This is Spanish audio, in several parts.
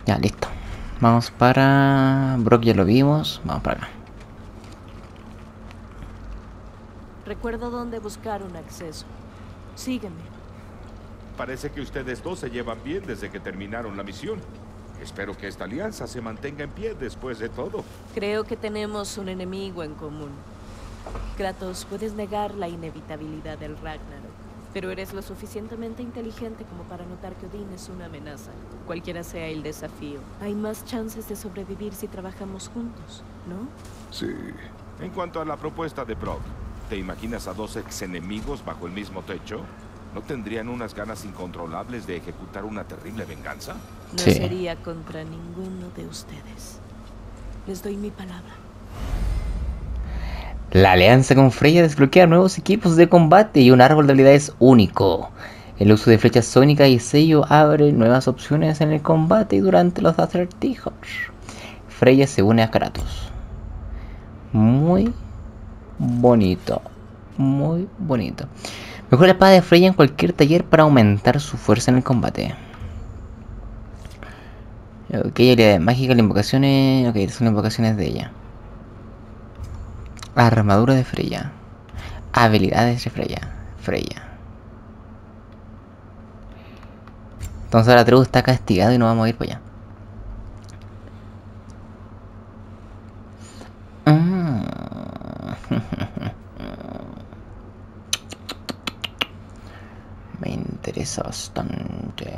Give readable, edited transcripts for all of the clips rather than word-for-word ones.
Ya, listo. Vamos para... Brock ya lo vimos. Vamos para acá. Recuerdo dónde buscar un acceso. Sígueme. Parece que ustedes dos se llevan bien desde que terminaron la misión. Espero que esta alianza se mantenga en pie después de todo. Creo que tenemos un enemigo en común. Kratos, puedes negar la inevitabilidad del Ragnarok, pero eres lo suficientemente inteligente como para notar que Odín es una amenaza. Cualquiera sea el desafío, hay más chances de sobrevivir si trabajamos juntos, ¿no? Sí. En cuanto a la propuesta de Brock, ¿te imaginas a dos ex enemigos bajo el mismo techo? ¿No tendrían unas ganas incontrolables de ejecutar una terrible venganza? No Sí. sería contra ninguno de ustedes. Les doy mi palabra. La alianza con Freya desbloquea nuevos equipos de combate y un árbol de habilidades único. El uso de flechas sónicas y sello abre nuevas opciones en el combate y durante los acertijos. Freya se une a Kratos. Muy bonito. Muy bonito. Mejora la espada de Freya en cualquier taller para aumentar su fuerza en el combate. Ok, habilidades mágicas, las invocaciones... Ok, son las invocaciones de ella. Armadura de Freya. Habilidades de Freya. Entonces ahora Atreus está castigado y no vamos a ir para allá. Me interesa bastante.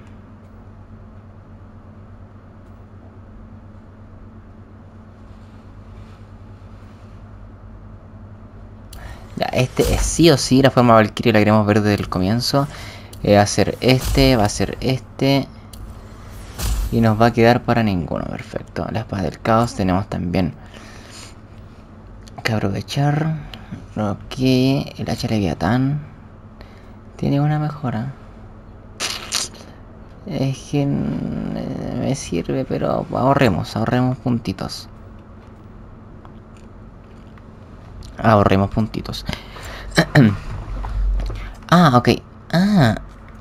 Ya, este es sí o sí la forma Valkyrie, la queremos ver desde el comienzo. Va a ser este, va a ser este. Y nos va a quedar para ninguno, perfecto. La espada del caos tenemos también que aprovechar. Ok, el hacha leviatán tiene una mejora. Es que me sirve, pero ahorremos puntitos. Ahorremos puntitos. Ah, ok. Ah.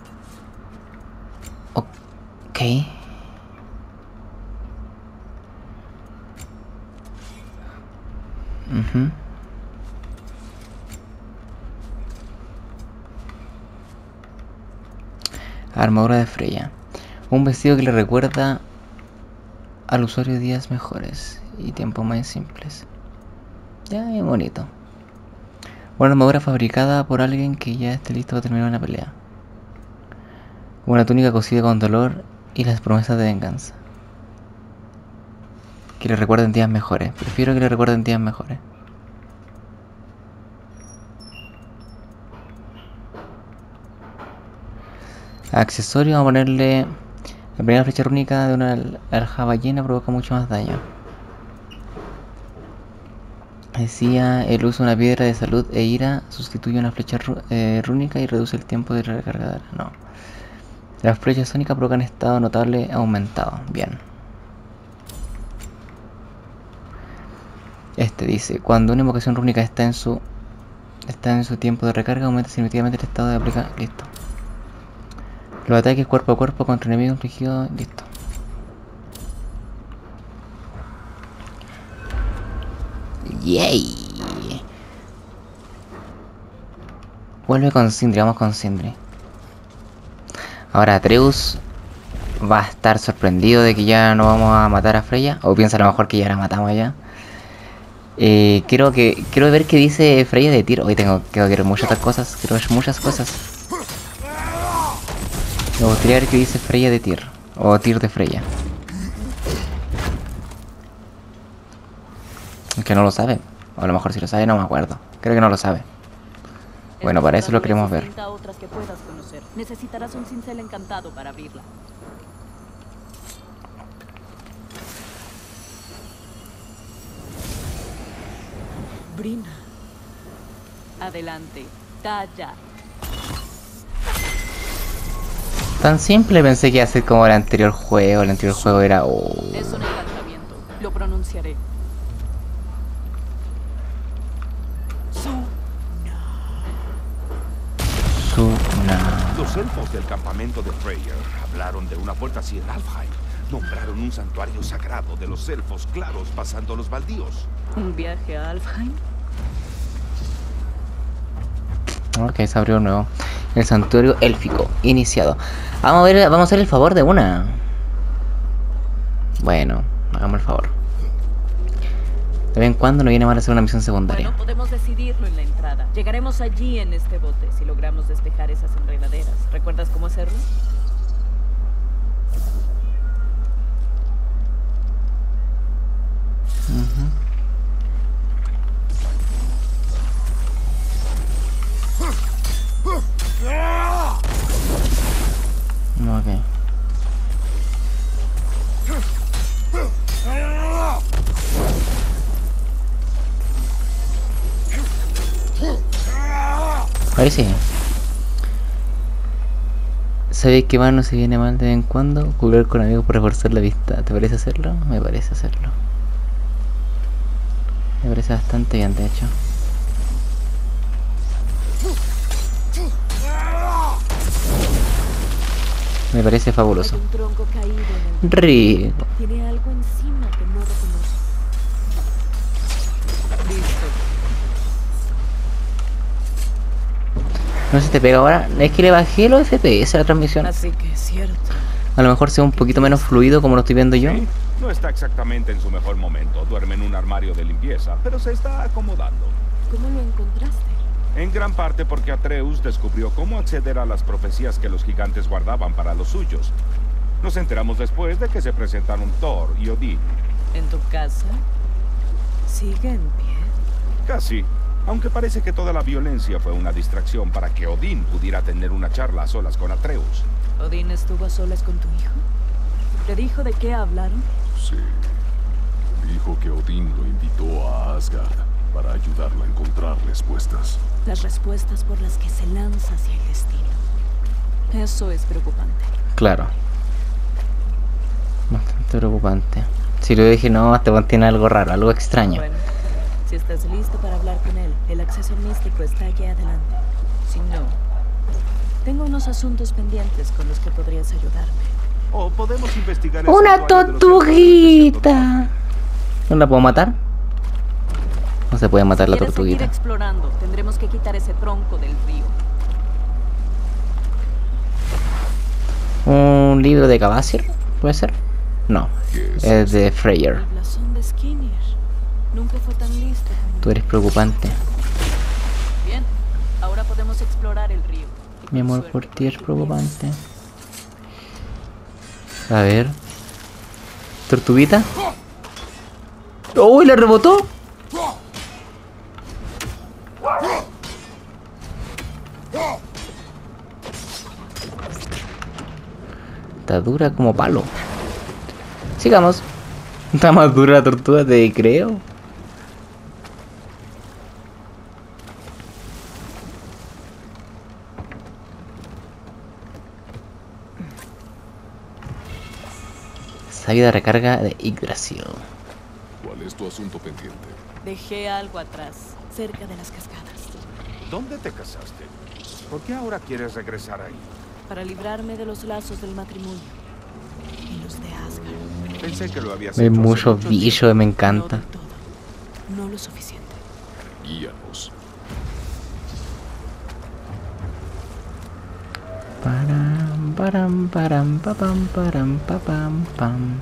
Ok. Armadura de Freya. Un vestido que le recuerda al usuario días mejores y tiempos más simples. Ya, es bonito. Una armadura fabricada por alguien que ya esté listo para terminar una pelea. Una túnica cosida con dolor y las promesas de venganza. Que le recuerden días mejores. Prefiero que le recuerden días mejores. Accesorio, vamos a ponerle... La primera flecha rúnica de una alja ballena provoca mucho más daño. Decía, el uso de una piedra de salud e ira sustituye una flecha rúnica y reduce el tiempo de recarga. No. Las flechas sónicas provocan estado notable aumentado. Bien. Este dice, cuando una invocación rúnica está en su tiempo de recarga, aumenta significativamente el estado de aplicar. Listo. Los ataques cuerpo a cuerpo contra enemigos infligidos. Listo. Yay. Vuelve con Sindri, vamos con Sindri. Ahora Atreus va a estar sorprendido de que ya no vamos a matar a Freya. O piensa a lo mejor que ya la matamos ya. Quiero ver qué dice Freya de Tyr. Hoy tengo que ver muchas cosas. Quiero ver muchas cosas. Me gustaría ver qué dice Freya de Tyr. O Tyr de Freya. Que no lo sabe. O a lo mejor si lo sabe, no me acuerdo. Creo que no lo sabe. Bueno, para eso lo queremos ver. Otras que puedas conocer. Necesitarás un cincel encantado para abrirla. Brina. Adelante. Talla. Tan simple, pensé que iba a ser como el anterior juego. El anterior juego era... Oh. Es un encantamiento. Lo pronunciaré. Suna. Los elfos del campamento de Freyr hablaron de una puerta así en Alfheim. Nombraron un santuario sagrado de los elfos claros pasando los baldíos. ¿Un viaje a Alfheim? Ok, se abrió nuevo. El santuario élfico, iniciado. Vamos a ver, vamos a hacer el favor de una. Bueno, hagamos el favor. De vez en cuando no viene mal hacer una misión secundaria. Bueno, podemos decidirlo en la entrada. Llegaremos allí en este bote si logramos despejar esas enredaderas. ¿Recuerdas cómo hacerlo? Ok. Ahí sí. ¿Sabéis que más no se viene mal de vez en cuando? Jugar con amigos por reforzar la vista. ¿Te parece hacerlo? Me parece hacerlo. Me parece bastante bien, de hecho. Me parece fabuloso. Hay un tronco caído en el... Rico. Tiene algo encima que no reconozco. Listo. No sé si te pega ahora. Es que le bajé los FPS a la transmisión. Así que es cierto. A lo mejor sea un poquito menos fluido como lo estoy viendo yo. Sí, no está exactamente en su mejor momento. Duerme en un armario de limpieza, pero se está acomodando. ¿Cómo lo encontraste? En gran parte porque Atreus descubrió cómo acceder a las profecías que los gigantes guardaban para los suyos. Nos enteramos después de que se presentaron Thor y Odín. ¿En tu casa? ¿Sigue en pie? Casi. Aunque parece que toda la violencia fue una distracción para que Odín pudiera tener una charla a solas con Atreus. ¿Odín estuvo a solas con tu hijo? ¿Te dijo de qué hablaron? Sí. Dijo que Odín lo invitó a Asgard para ayudarlo a encontrar respuestas. Las respuestas por las que se lanza hacia el destino. Eso es preocupante. Claro. Bastante preocupante. Si lo dije, no, este weón tiene algo raro, algo extraño. Bueno, si estás listo para hablar con él, el acceso místico está aquí adelante. Si no, tengo unos asuntos pendientes con los que podrías ayudarme. O podemos investigar el ¡Una santuario de los tortuguita! ¿No la puedo matar? No se puede matar la Si quieres seguir tortuguita. explorando, tendremos que quitar ese tronco del río. ¿Un libro de Cavasir? ¿Puede ser? No, ¿Qué es es de El Freyr. blasón de Skinner. Nunca fue tan listo como... Tú eres preocupante. Bien, ahora podemos explorar el río. Y con Mi amor suerte, por ti es tu preocupante. A ver. ¿Tortuguita? ¡Uy! ¡Le rebotó! Está dura como palo. Sigamos. Está más dura la tortuga, te creo. Sabida recarga de Yggdrasil. ¿Cuál es tu asunto pendiente? Dejé algo atrás, cerca de las cascadas. ¿Dónde te casaste? ¿Por qué ahora quieres regresar ahí? Para librarme de los lazos del matrimonio. Y los de Asgard. Pensé que lo habías Hay hecho hace mucho mucho bicho, me No encanta. del todo. No lo suficiente. Guíanos. Param, param, param, papam, param, papam, pam.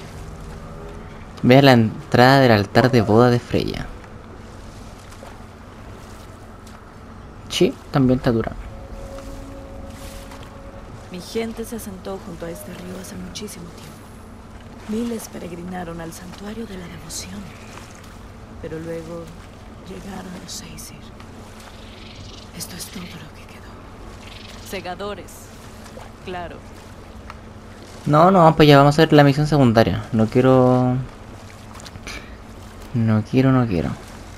Ve a la entrada del altar de boda de Freya. Sí, también está dura. Mi gente se asentó junto a este río hace muchísimo tiempo. Miles peregrinaron al santuario de la devoción. Pero luego llegaron los Aesir. Esto es todo lo que quedó. Segadores. Claro. No, pues ya vamos a ver la misión secundaria. No quiero. No quiero.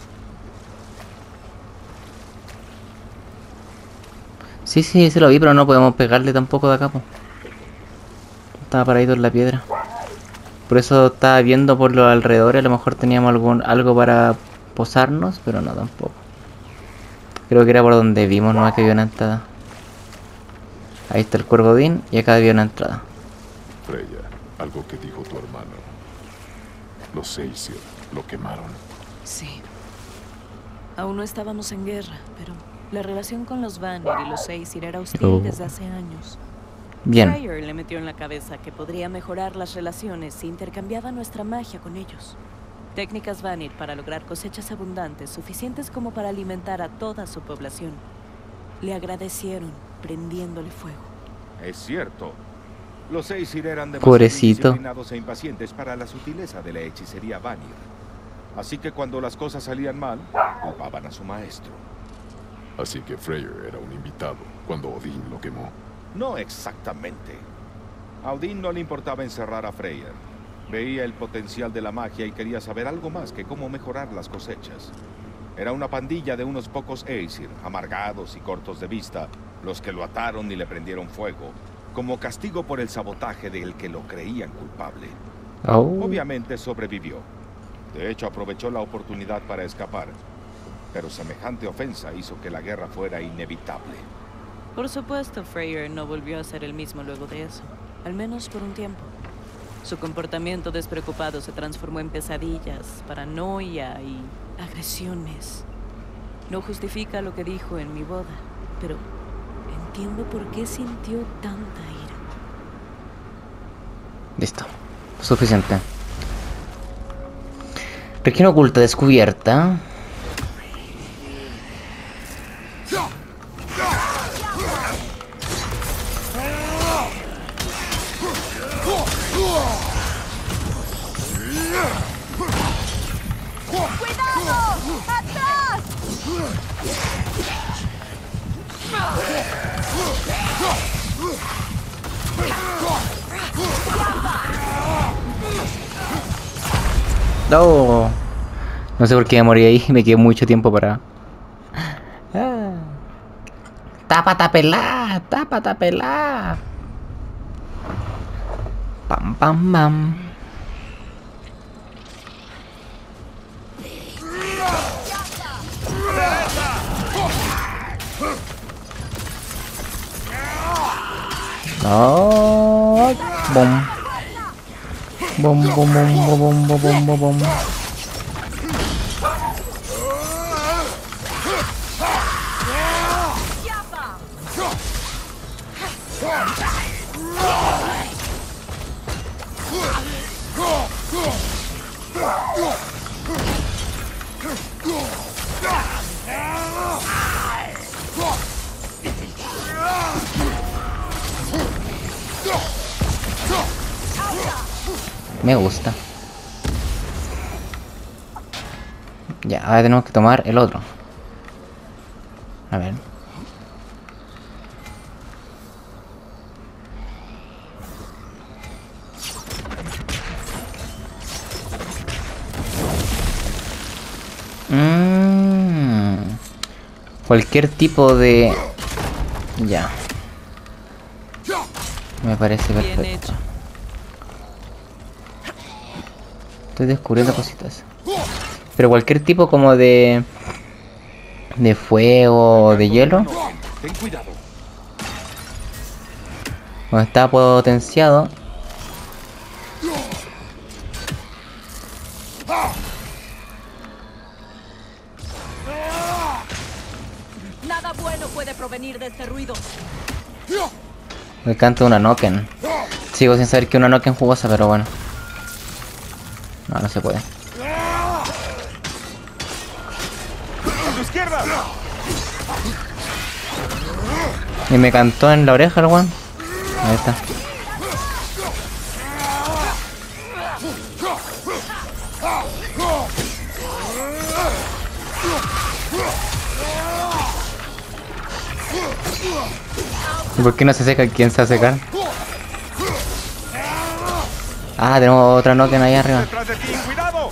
Sí, se lo vi, pero no podemos pegarle tampoco de acá, po. Estaba paradito en la piedra. Por eso estaba viendo por los alrededores, a lo mejor teníamos algo para posarnos, pero no tampoco. Creo que era por donde vimos, no que había una entrada. Ahí está el cuervo Odín y acá había una entrada. Freya, algo que dijo tu hermano. Los Aesir lo quemaron. Sí. Aún no estábamos en guerra, pero la relación con los Vanir y los Aesir era hostil desde hace años. Bien. Freyr le metió en la cabeza que podría mejorar las relaciones si intercambiaba nuestra magia con ellos. Técnicas Vanir para lograr cosechas abundantes, suficientes como para alimentar a toda su población. Le agradecieron, prendiéndole fuego. Es cierto. Los Aesir eran demasiado Pobrecito. indisciplinados e impacientes para la sutileza de la hechicería Vanir. Así que cuando las cosas salían mal, culpaban a su maestro. Así que Freyr era un invitado cuando Odín lo quemó. No exactamente. A Odín no le importaba encerrar a Freyr. Veía el potencial de la magia y quería saber algo más que cómo mejorar las cosechas. Era una pandilla de unos pocos Aesir, amargados y cortos de vista, los que lo ataron y le prendieron fuego, como castigo por el sabotaje del que lo creían culpable. Oh. Obviamente sobrevivió. De hecho, aprovechó la oportunidad para escapar. Pero semejante ofensa hizo que la guerra fuera inevitable. Por supuesto, Freyr no volvió a ser el mismo luego de eso, al menos por un tiempo. Su comportamiento despreocupado se transformó en pesadillas, paranoia y agresiones. No justifica lo que dijo en mi boda, pero entiendo por qué sintió tanta ira. Listo. Suficiente. Región oculta descubierta. No. No sé por qué me morí ahí. Me quedé mucho tiempo para... Ah. ¡Tápata pelá! ¡Tápata pelá! Pam pam pam. No. Bom. Bom bom bom bom bom bom bom bom. Me gusta. Ya, ahora tenemos que tomar el otro. A ver. Cualquier tipo de... Ya. Me parece Bien perfecto. hecho. Estoy descubriendo cositas. Pero cualquier tipo como de fuego, de hielo. Ten cuidado. Cuando está potenciado. Nada bueno puede provenir de este ruido. Me encanta una Noken. Sigo sin saber que una Noken jugosa, pero bueno. No, no se puede. ¡A tu izquierda! Y me cantó en la oreja el weón. Ahí está. ¿Y por qué no se seca? ¿Quién se va a secar? Ah, tenemos otra Noken ahí arriba. ¡Detrás de ti! ¡Cuidado!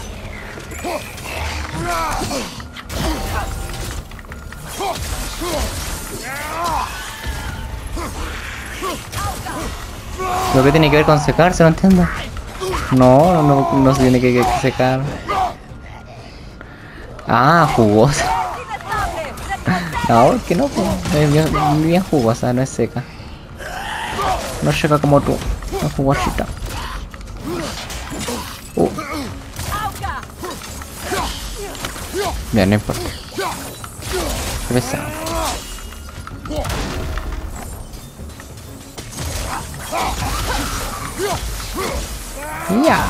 ¿Lo que tiene que ver con secarse? No entiendo. No se tiene que secar. Ah, jugosa. No, es que no, pues, es bien jugosa, no es seca. No seca como tú. Ojo, guachita. Bien, no importa. Qué pesado. Ya.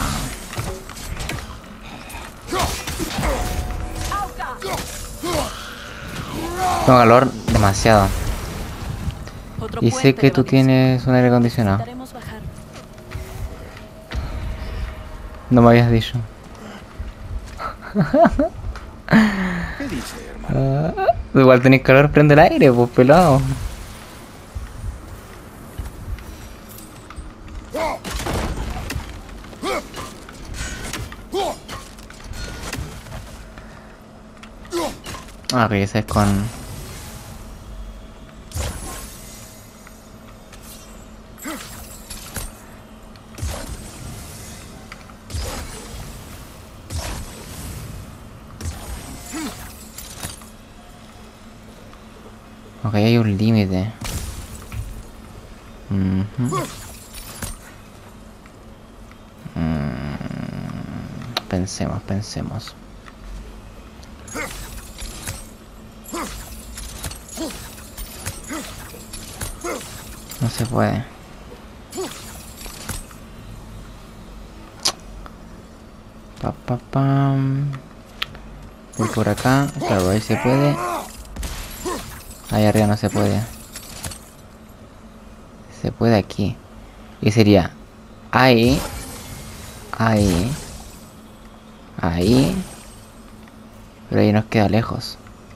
Tengo calor demasiado. Y sé que tú tienes un aire acondicionado. Intentaremos bajar. No me habías dicho. ¿Qué dice, hermano? Igual tenés calor, prende el aire, pues pelado. Ah, que ese es con... Ok, hay un límite. Pensemos. No se puede. Pam. Voy por acá. Claro, ahí se puede. Ahí arriba no se puede. Se puede aquí. Y sería ahí. Pero ahí nos queda lejos.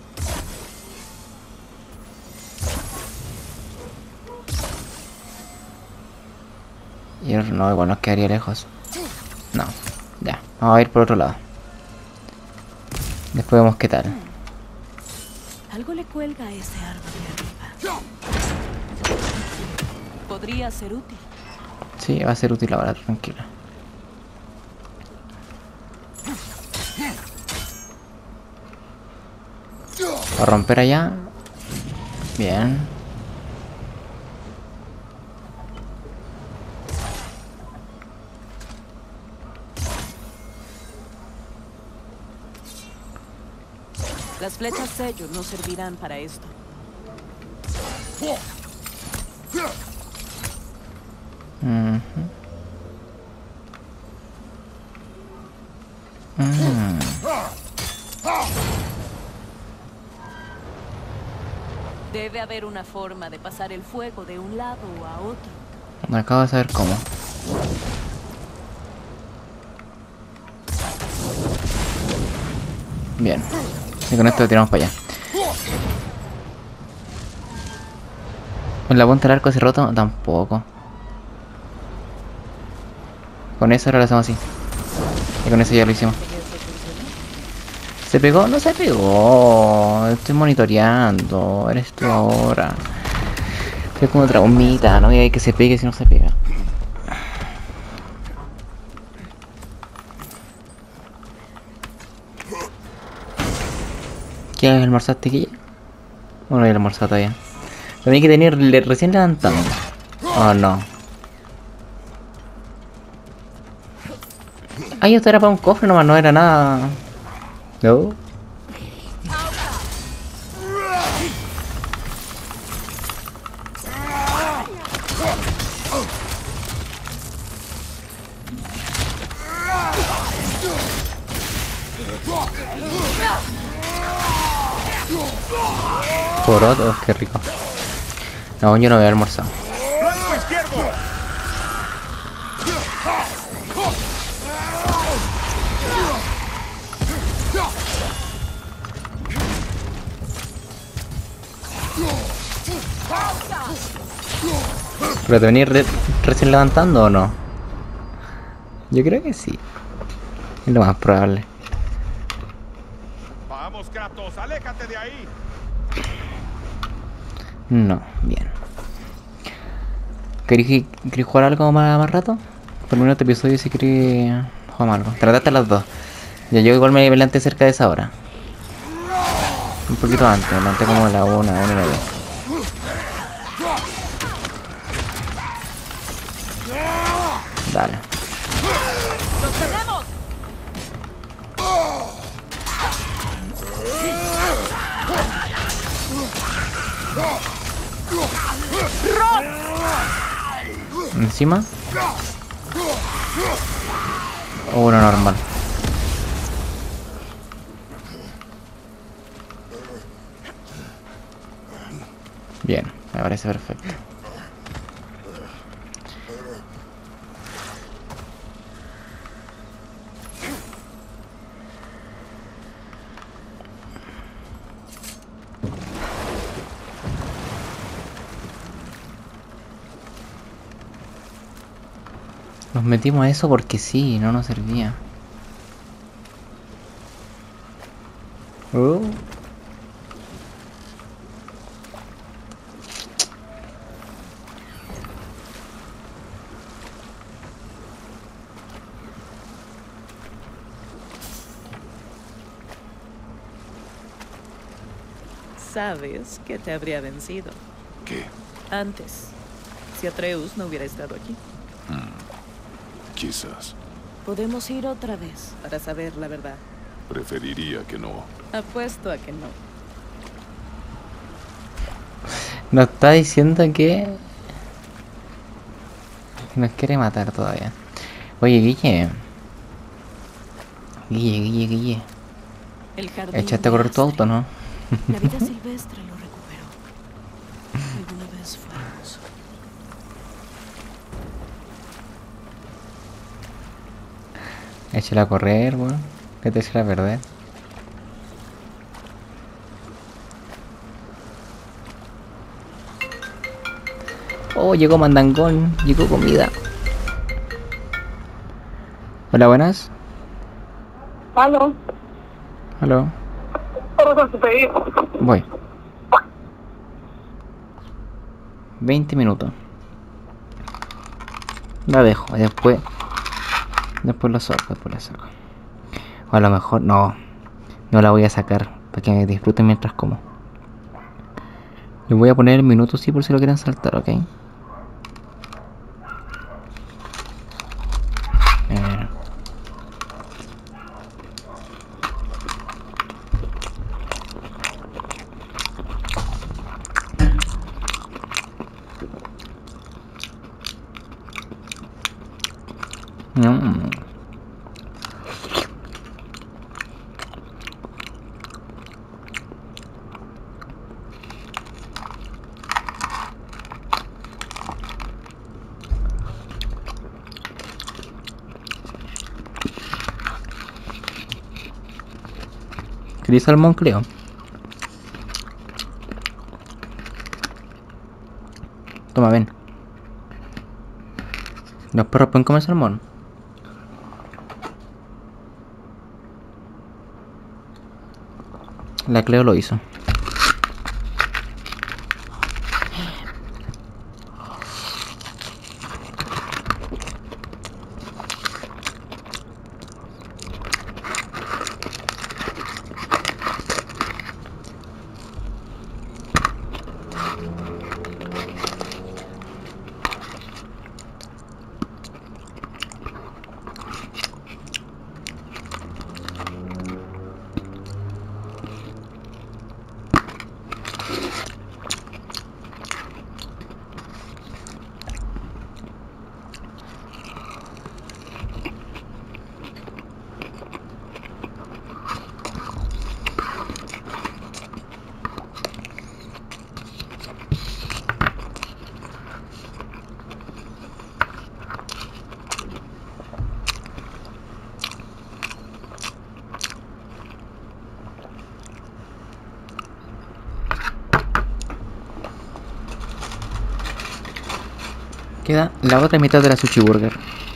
Y no, igual nos quedaría lejos. No, ya. Vamos a ir por otro lado. Después vemos qué tal. Algo le cuelga a ese árbol de arriba. Podría ser útil. Sí, va a ser útil ahora, tranquila. A romper allá. Bien. Las flechas sello no servirán para esto. Debe haber una forma de pasar el fuego de un lado a otro. Me acabo de saber cómo. Bien. Y con esto lo tiramos para allá. ¿Con la punta del arco se roto? Tampoco. Con eso ahora lo hacemos así. Y con eso ya lo hicimos. ¿Se pegó? No se pegó. Estoy monitoreando. Eres tú ahora. Estoy como otra bombita. No voy a ver que se pegue si no se pega. ¿Qué almorzaste aquí? Bueno, no he almorzado todavía. Lo hay que tener recién levantado. Oh no. Ay, esto era para un cofre nomás, no era nada. No. Porotos, qué rico. No, yo no había almorzado. ¡Flanco izquierdo! ¿Pero te venís recién levantando o no? Yo creo que sí. Es lo más probable. Vamos, Kratos, aléjate de ahí. No, bien. ¿Querés jugar algo más rato? Por lo menos este episodio si querés jugar algo. Trataste a las 2. Ya yo igual me levanté cerca de esa hora. Un poquito antes, me levanté como a la 1, 1:30. Dale. ¡Los tenemos! Encima. Uno normal. Bien, me parece perfecto. Nos metimos a eso porque sí, no nos servía. Oh. Sabes que te habría vencido. ¿Qué? Antes, si Atreus no hubiera estado aquí. Quizás. Podemos ir otra vez para saber la verdad. Preferiría que no. Apuesto a que no. Nos está diciendo que nos quiere matar todavía. Oye, Guille. Guille. El jardín Echaste a correr tu auto, ¿no? La vida silvestre lo recuperó. Alguna vez fue hermoso. Échala a correr, weón. Que te échala a perder. Oh, llegó Mandangón. Llegó comida. Hola, buenas. Aló, Aló. ¿cómo se te hizo? Voy. 20 minutos. La dejo. Después lo saco. O a lo mejor no la voy a sacar para que disfruten mientras como. Le voy a poner minutos sí por si lo quieren saltar, ¿ok? ¿Queréis salmón, creo? Toma, ven. ¿Los perros pueden comer salmón? La Cleo lo hizo. Queda la otra mitad de la sushi burger.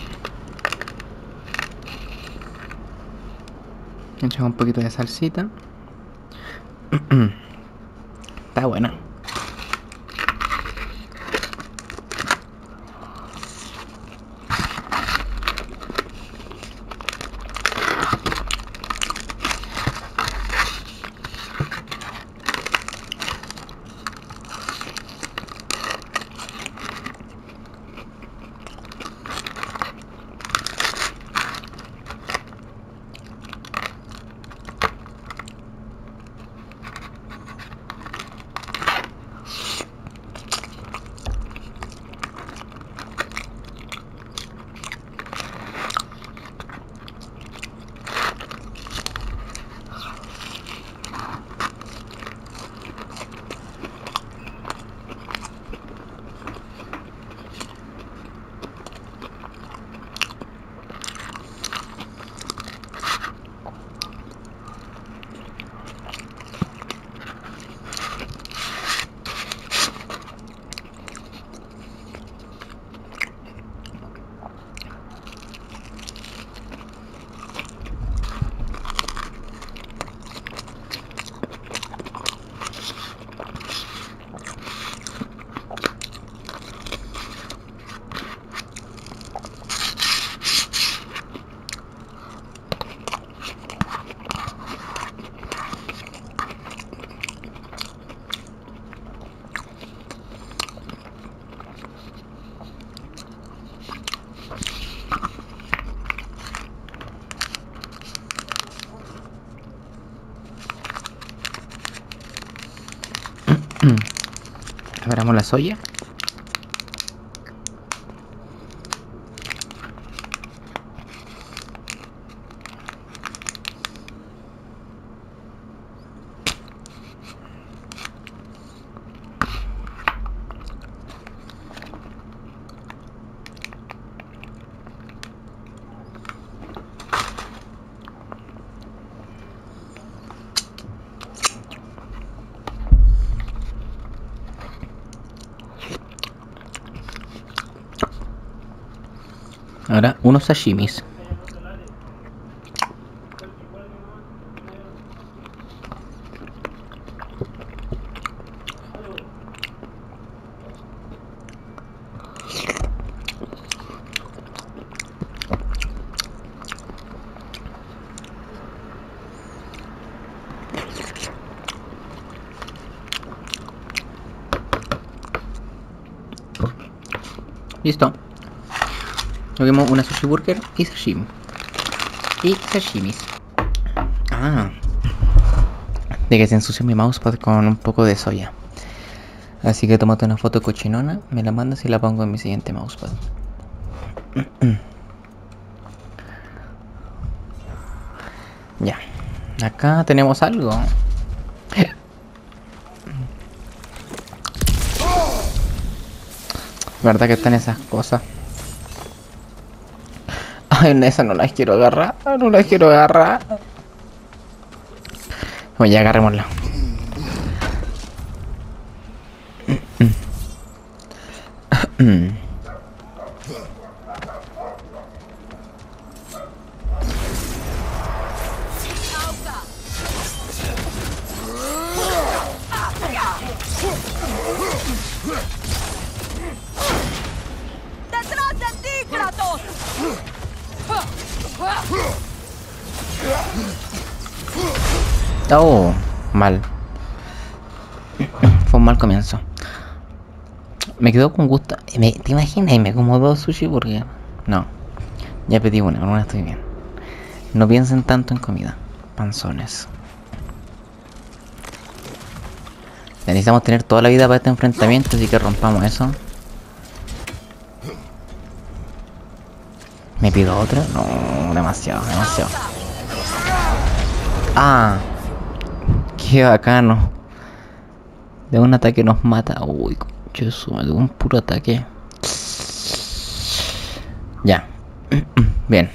Echamos un poquito de salsita. Está buena. Tomamos la soya. Ahora unos sashimis. Listo. Vemos una sushi burger y sashimi. Y sashimis. Ah. De que se ensucia mi mousepad con un poco de soya. Así que tómate una foto cochinona, me la mandas y la pongo en mi siguiente mousepad. Ya. Acá tenemos algo. ¿Verdad que están esas cosas? Ay, esas no las quiero agarrar. No las quiero agarrar. Oye, agarrémosla. ¡Detrás de ti, Kratos! Oh, mal. Fue un mal comienzo. Me quedó con gusto. ¿Te imaginas? Y me como 2 sushi burger. No. Ya pedí una estoy bien. No piensen tanto en comida. Panzones. Necesitamos tener toda la vida para este enfrentamiento, así que rompamos eso. ¿Me pido otra? No, demasiado. Ah, qué bacano. De un ataque nos mata. Uy, conchazo, de un puro ataque. Ya. Bien.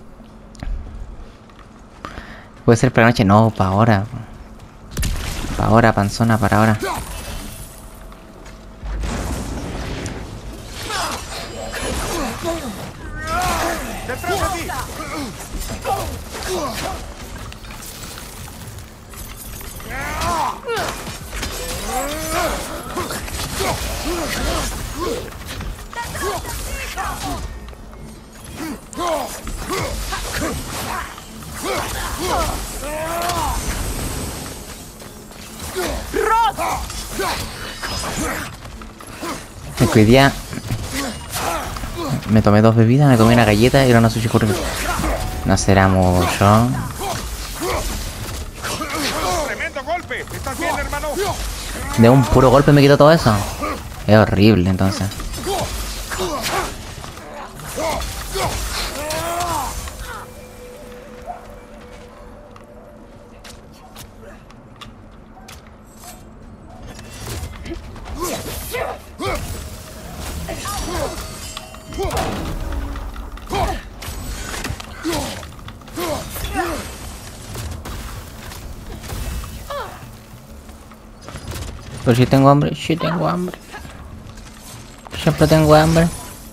Puede ser para la noche. No, para ahora. Para ahora, panzona, para ahora. Hoy día me tomé 2 bebidas, me comí una galleta y era una sushi burger. No será mucho. ¡Tremendo golpe! ¿Estás bien, hermano? De un puro golpe me quitó todo eso. Es horrible, entonces. Pero si tengo hambre, Siempre tengo hambre.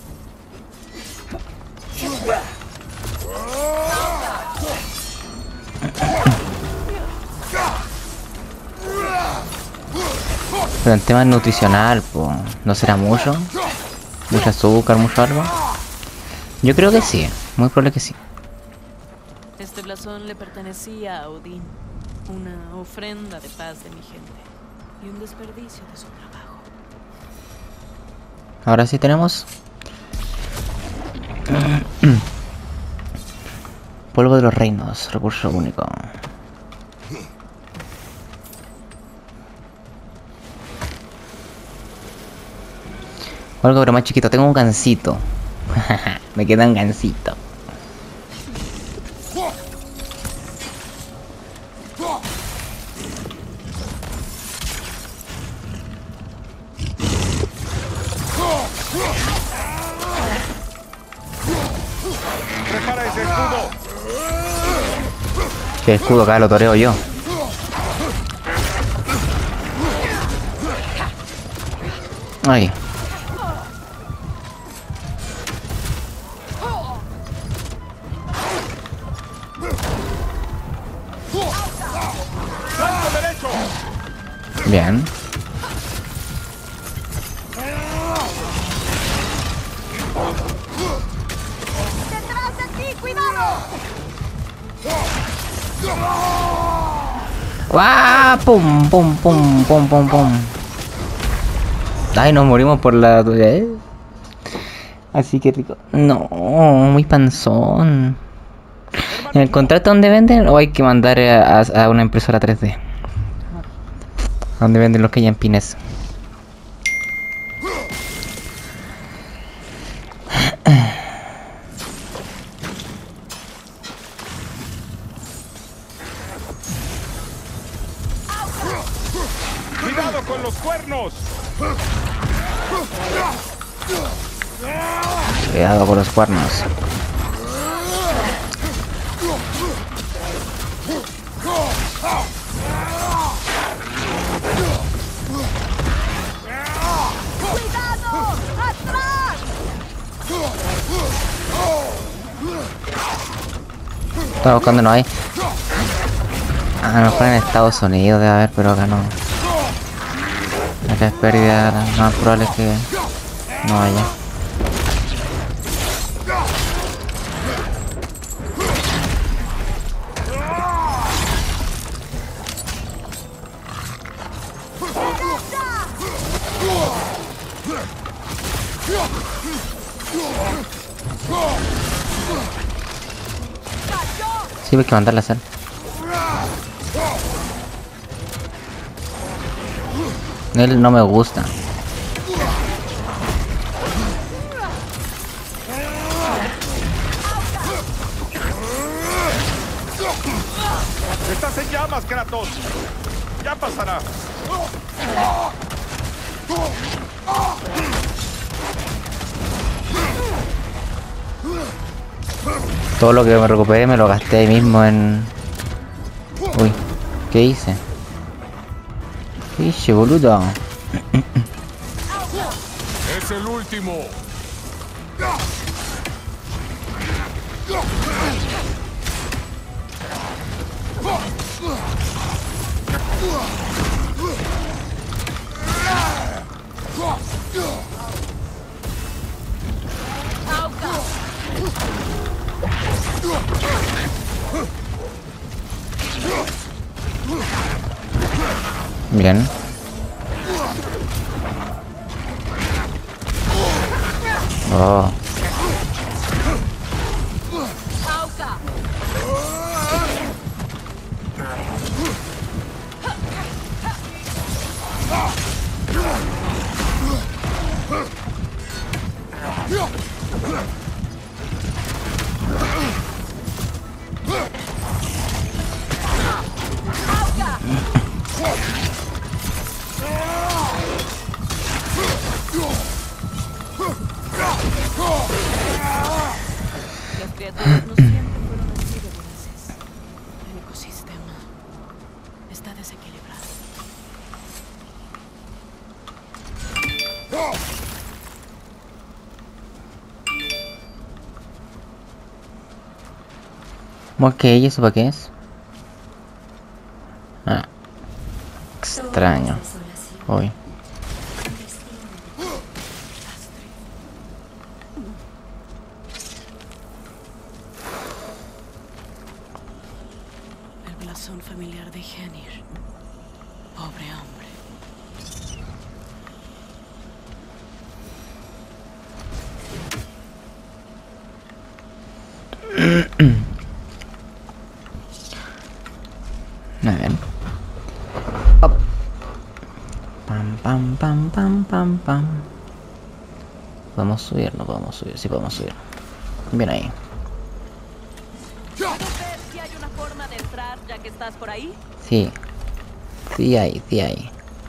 Pero en tema nutricional, pues, ¿no será mucho? ¿Mucho azúcar, mucho algo? Yo creo que sí, muy probable que sí. Este blasón le pertenecía a Odín, una ofrenda de paz de mi gente y un desperdicio de su trabajo. Ahora sí tenemos polvo de los reinos, recurso único. Algo pero más chiquito. Tengo un gansito. Me queda un gansito. ¡Prepara ese escudo! Que escudo acá lo toreo yo. Ay. ¡Salto derecho! Bien. ¡Detrás de ti! ¡Cuidado! ¡Guau! ¡Pum! ¡Pum! ¡Pum! ¡Pum! ¡Pum! ¡Pum! Ay, nos morimos por la... Así que rico. No, muy panzón. ¿En el contrato dónde venden o hay que mandar a una impresora 3D? ¿Dónde venden los que hay en pines? ¡Cuidado con los cuernos! Cuidado con los cuernos. ¡Cuidado! ¡Atrás! Estaba buscando, no hay. A lo mejor en Estados Unidos debe haber, pero acá no. Acá es pérdida, lo más probable es que no haya. Sí, hay que mandarla a hacer. Él no me gusta. ¡Estás en llamas, Kratos! ¡Ya pasará! Todo lo que me recuperé me lo gasté ahí mismo en... Uy, ¿qué hice? ¿Qué hice, boludo? ¡Es el último! Bien. Oh. Las criaturas no siempre fueron así de voraces. El ecosistema está desequilibrado. Ok, ¿y eso para qué es? Ah. Extraño. Uy. El blasón familiar de Henir. Pobre hombre. A ver. Hop. Pam, pam, pam, pam, pam, pam. Podemos subir, no podemos subir, sí podemos subir. Bien ahí. ¿Puedes ver si hay una forma de entrar ya que estás por ahí? Sí. Sí hay, sí hay.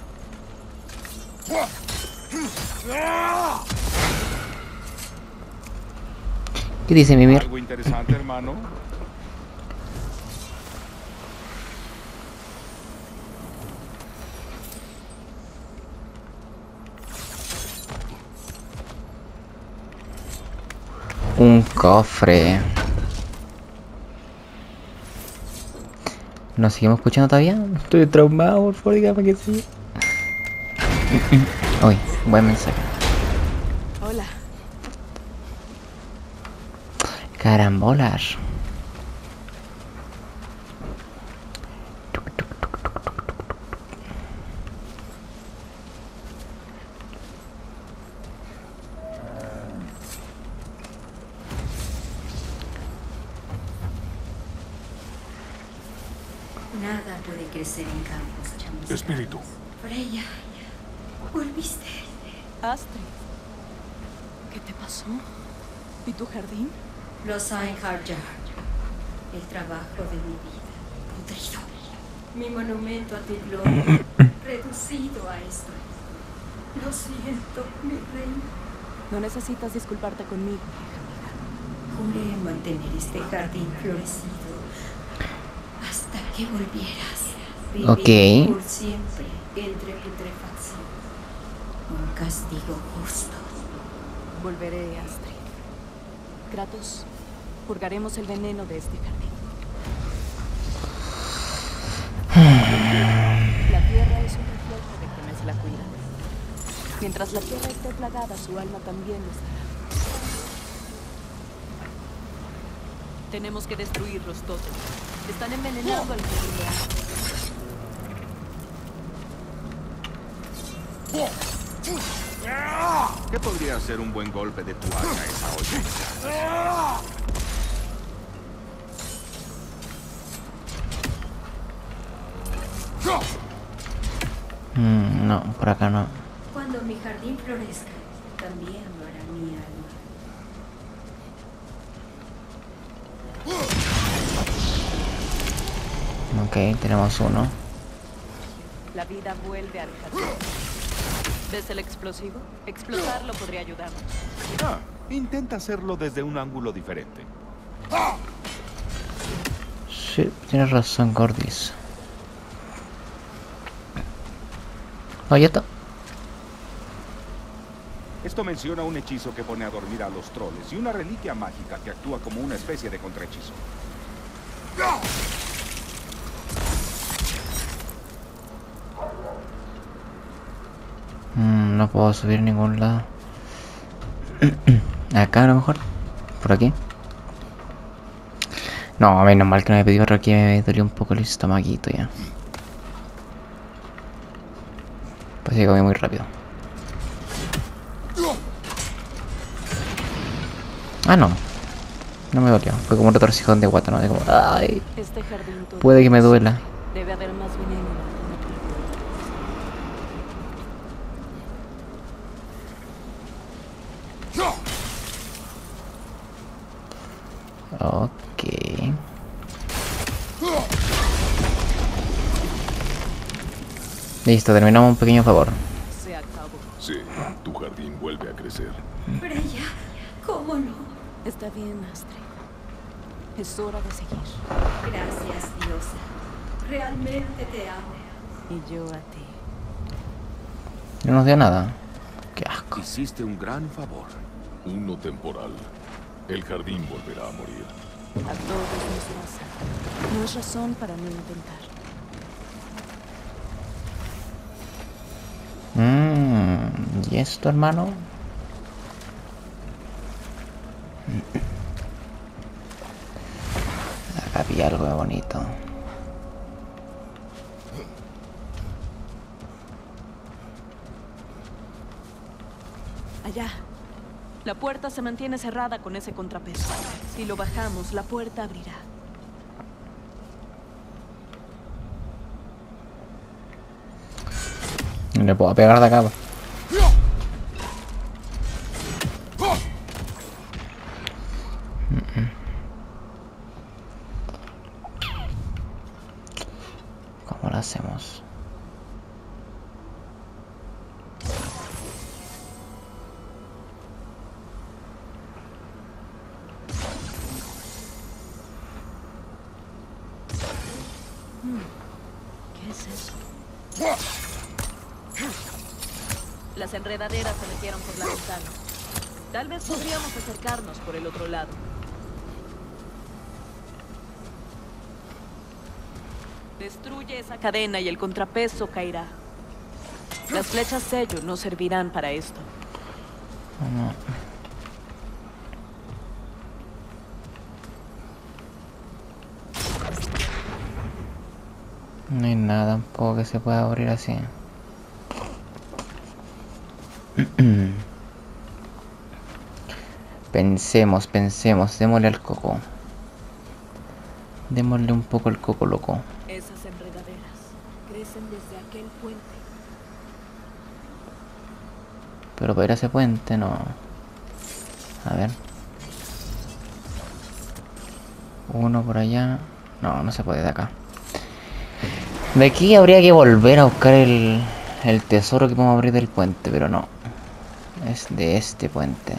¿Qué dice Mimir? ¿Algo interesante, hermano? Un cofre. ¿Nos seguimos escuchando todavía? Estoy traumado, por favor, dígame que sí. Uy, buen mensaje. Hola. Carambolas. Nada puede crecer en campos chamuscados. Espíritu. Freya, volviste. Astrid. ¿Qué te pasó? ¿Y tu jardín? Los Einharjar. El trabajo de mi vida. Podrido. Mi monumento a tu gloria. Reducido a esto. Lo siento, mi reina. No necesitas disculparte conmigo, hija mía. Juré mantener este jardín florecido hasta que volvieras. Vivir Ok. por siempre entre putrefacción. Un castigo justo. Volveré, Astrid. Kratos, purgaremos el veneno de este jardín. La tierra es un reflejo de quienes la cuidan. Mientras la tierra esté plagada, su alma también lo estará. Tenemos que destruirlos todos. Están envenenando al jardín de Astrid. ¿Qué podría ser un buen golpe de tu hacha a esa olla? No, por acá no. Cuando mi jardín florezca, también lo hará mi alma. Ok, tenemos uno. La vida vuelve al jardín. ¿Ves el explosivo? Explotarlo podría ayudarnos. Ah, intenta hacerlo desde un ángulo diferente. Sí, tienes razón, Gordis. Oh, ya está. Esto menciona un hechizo que pone a dormir a los troles y una reliquia mágica que actúa como una especie de contrahechizo. No puedo subir a ningún lado. Acá a lo mejor. Por aquí. No, menos mal que no me pedí otro, que me dolió un poco el estomaguito ya. Pues sí, comí muy rápido. Ah, no. No me dolió. Fue como un retorcijón de guata, ¿no? De como, ay, Este jardín todo puede que me duela. debe haber más veneno en alguna parte. Ok. Listo, terminamos un pequeño favor. Se acabó. Sí, tu jardín vuelve a crecer. Freya, ¿cómo no? Está bien, Astrid. Es hora de seguir. Gracias, diosa. Realmente te amo. Y yo a ti. No nos dio nada. Qué asco. Hiciste un gran favor. Uno temporal. El jardín volverá a morir. A todos nos pasa. No es razón para no intentar. ¿Y esto, hermano? Acá había algo de bonito. Allá. La puerta se mantiene cerrada con ese contrapeso. Si lo bajamos, la puerta abrirá. No le puedo pegar de acá. ¿Cómo lo hacemos? ¿Qué es eso? Las enredaderas se metieron por la ventana. Tal vez podríamos acercarnos por el otro lado. Destruye esa cadena y el contrapeso caerá. Las flechas sello no servirán para esto. No hay nada tampoco que se pueda abrir así. Pensemos, démosle al coco. Démosle un poco al coco, loco. Esas enredaderas crecen desde aquel puente. Pero para ir a ese puente no. A ver. Uno por allá. No, no se puede de acá. De aquí habría que volver a buscar el tesoro que podemos abrir del puente, pero no. Es de este puente.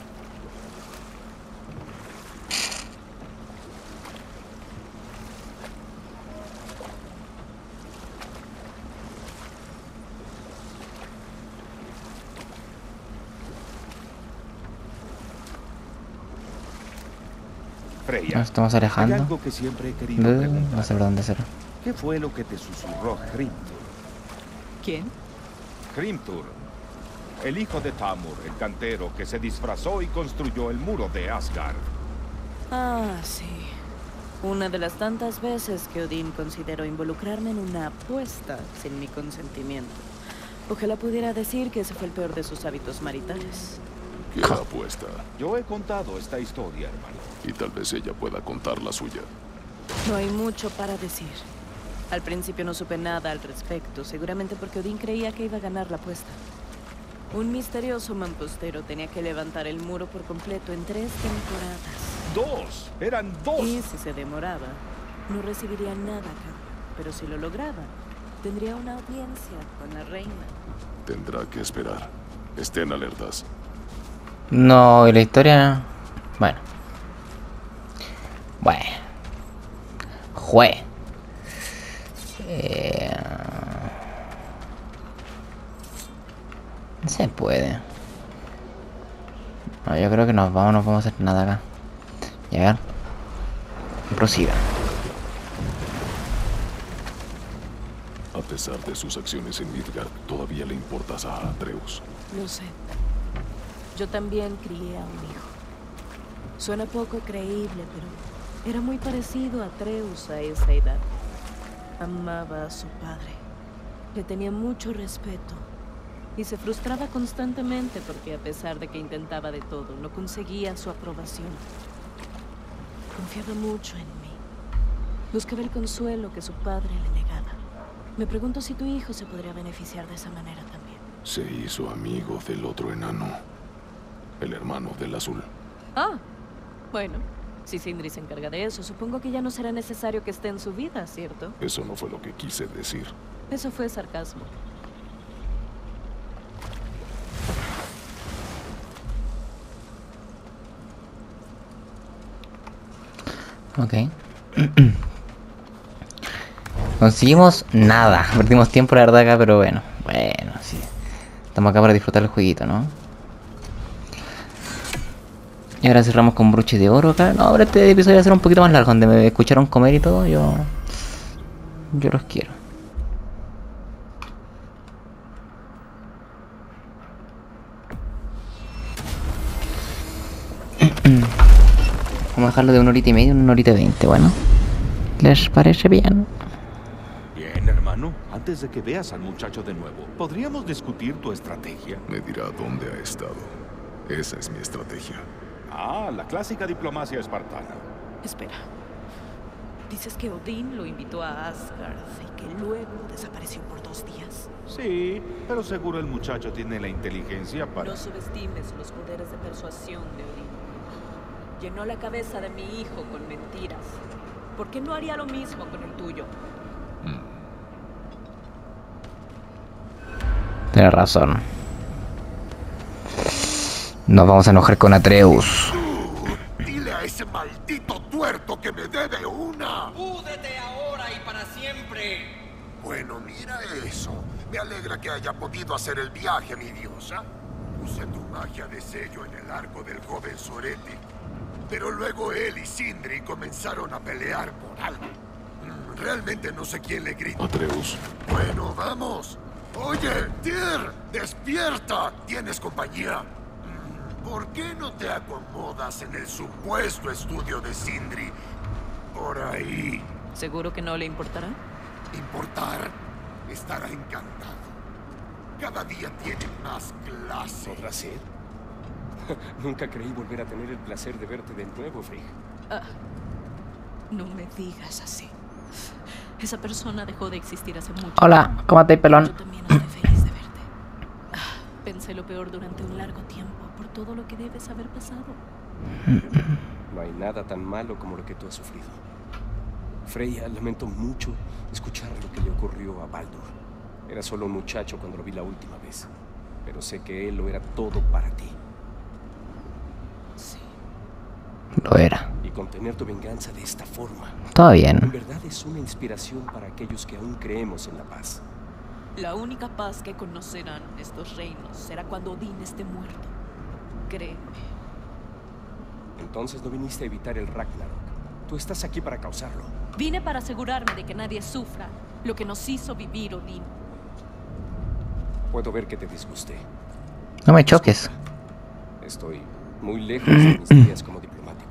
Freya, Nos estamos hay alejando. algo que siempre he querido No preguntar. sé por dónde será. ¿Qué fue lo que te susurró Hrimthur? ¿Quién? Hrimthur, el hijo de Tamur, el cantero que se disfrazó y construyó el muro de Asgard. Ah, sí. Una de las tantas veces que Odín consideró involucrarme en una apuesta sin mi consentimiento. Ojalá pudiera decir que ese fue el peor de sus hábitos maritales. ¿Qué apuesta? Yo he contado esta historia, hermano. Y tal vez ella pueda contar la suya. No hay mucho para decir. Al principio no supe nada al respecto, seguramente porque Odín creía que iba a ganar la apuesta. Un misterioso mampostero tenía que levantar el muro por completo en 3 temporadas. ¡Dos! ¡Eran dos! Y si se demoraba, no recibiría nada acá. Pero si lo lograba, tendría una audiencia con la reina. Tendrá que esperar. Estén alertas. No, y la historia. Bueno. Jue. No se puede. No, yo creo que no vamos a hacer nada acá. Y a ver. Prosiga. A pesar de sus acciones en Midgard, todavía le importas a Atreus. Lo sé. Yo también crié a un hijo. Suena poco creíble, pero era muy parecido a Atreus a esa edad. Amaba a su padre. Le tenía mucho respeto. Y se frustraba constantemente porque a pesar de que intentaba de todo, no conseguía su aprobación. Confiaba mucho en mí. Buscaba el consuelo que su padre le negaba. Me pregunto si tu hijo se podría beneficiar de esa manera también. Se hizo amigo del otro enano. El hermano del azul. Ah, bueno. Si Sindri se encarga de eso, supongo que ya no será necesario que esté en su vida, ¿cierto? Eso no fue lo que quise decir. Eso fue sarcasmo. Ok. Conseguimos nada. Perdimos tiempo la verdad acá, pero bueno. Bueno, sí. Estamos acá para disfrutar el jueguito, ¿no? Y ahora cerramos con broche de oro acá. No, ahora este episodio va a ser un poquito más largo. Donde me escucharon comer y todo, yo los quiero. Vamos a dejarlo de 1 horita y media, 1 horita y 20, bueno. ¿Les parece bien? Bien, hermano. Antes de que veas al muchacho de nuevo, ¿podríamos discutir tu estrategia? Me dirá dónde ha estado. Esa es mi estrategia. Ah, la clásica diplomacia espartana. Espera. ¿Dices que Odín lo invitó a Asgard y que luego desapareció por 2 días? Sí, pero seguro el muchacho tiene la inteligencia para... No subestimes los poderes de persuasión de Odín. Llenó la cabeza de mi hijo con mentiras. ¿Por qué no haría lo mismo con el tuyo? Tienes razón. Nos vamos a enojar con Atreus. Dile a ese maldito tuerto que me debe una. ¡Púdete ahora y para siempre! Bueno, mira eso. Me alegra que haya podido hacer el viaje, mi diosa. Usé tu magia de sello en el arco del joven Soreti. Pero luego él y Sindri comenzaron a pelear por algo. Realmente no sé quién le gritó. Atreus. Bueno, vamos. Oye, Tyr, despierta. ¿Tienes compañía? ¿Por qué no te acomodas en el supuesto estudio de Sindri? Por ahí. ¿Seguro que no le importará? ¿Importar? Estará encantado. Cada día tiene más clase. ¿Podrá ser? Nunca creí volver a tener el placer de verte de nuevo, Frigg. No me digas así. Esa persona dejó de existir hace mucho. Hola, ¿cómo estás, pelón? Yo también estoy feliz de verte. Pensé lo peor durante un largo tiempo por todo lo que debes haber pasado. No hay nada tan malo como lo que tú has sufrido. Freya, lamento mucho escuchar lo que le ocurrió a Baldur. Era solo un muchacho cuando lo vi la última vez. Pero sé que él lo era todo para ti. Sí. Lo era. Y contener tu venganza de esta forma, Todo en bien. verdad es una inspiración para aquellos que aún creemos en la paz. La única paz que conocerán estos reinos será cuando Odín esté muerto. Créeme. Entonces no viniste a evitar el Ragnarok. Tú estás aquí para causarlo. Vine para asegurarme de que nadie sufra lo que nos hizo vivir Odín. Puedo ver que te disgusté. No me choques. Estoy muy lejos de mis días como diplomático.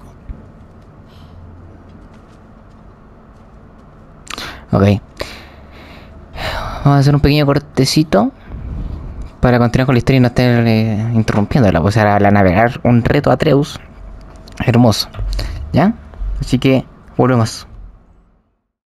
Ok. Vamos a hacer un pequeño cortecito para continuar con la historia y no estar interrumpiéndola. Pues ahora la navegar un reto a Atreus. Hermoso. ¿Ya? Así que volvemos.